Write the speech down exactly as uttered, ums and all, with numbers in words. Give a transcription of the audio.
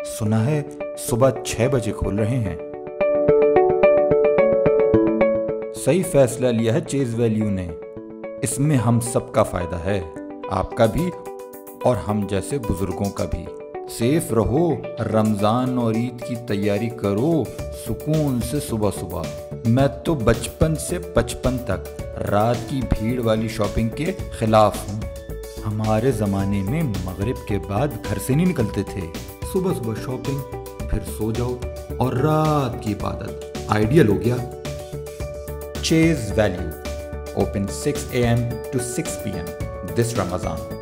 सुना है सुबह छह बजे खोल रहे हैं। सही फैसला लिया है चेज वैल्यू ने। इसमें हम सबका फायदा है, आपका भी और हम जैसे बुजुर्गों का भी। सेफ रहो, रमजान और ईद की तैयारी करो सुकून से सुबह सुबह। मैं तो बचपन से पचपन तक रात की भीड़ वाली शॉपिंग के खिलाफ हूँ। हमारे ज़माने में मगरिब के बाद घर से नहीं निकलते थे। सुबह सुबह शॉपिंग, फिर सो जाओ और रात की इबादत। आइडियल हो गया। Chase value, open six a m to six p m this Ramadan.